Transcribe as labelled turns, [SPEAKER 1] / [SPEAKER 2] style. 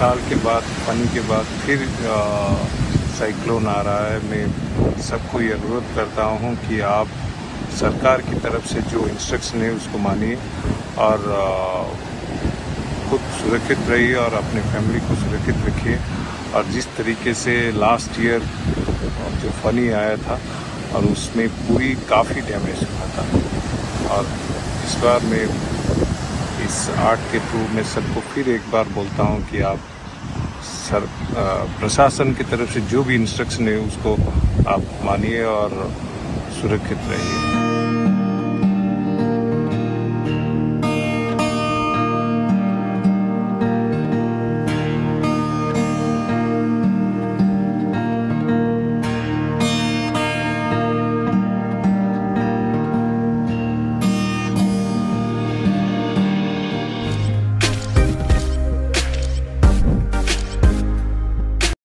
[SPEAKER 1] साल के बाद फनी के बाद फिर साइक्लोन आ रहा है। मैं सबको ये अनुरोध करता हूँ कि आप सरकार की तरफ से जो इंस्ट्रक्शन है उसको मानिए और खुद सुरक्षित रहिए और अपने फैमिली को सुरक्षित रखिए। और जिस तरीके से लास्ट ईयर जो फनी आया था और उसमें पूरी काफ़ी डैमेज हुआ था, और इस बार मैं इस आर्ट के थ्रू मैं सबको फिर एक बार बोलता हूँ कि आप प्रशासन की तरफ से जो भी इंस्ट्रक्शन है उसको आप मानिए और सुरक्षित रहिए।